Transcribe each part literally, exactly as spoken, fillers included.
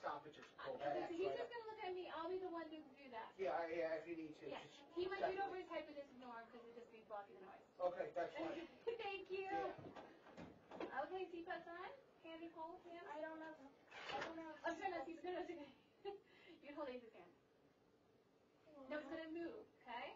stoppages. Uh, so he's just going to look at me. I'll be the one to do that. Yeah, yeah, if you need to. Yeah. He might read over his head, but just ignore him because it'll just be blocking the noise. Okay, that's fine. Thank you. Yeah. Okay, seatbelt's on. Handy hold him. I don't know. I don't know. I'm trying not to. No, no, it's okay. You hold Ace's hand. No, it's going to move, okay?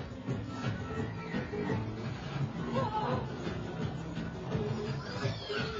Oh!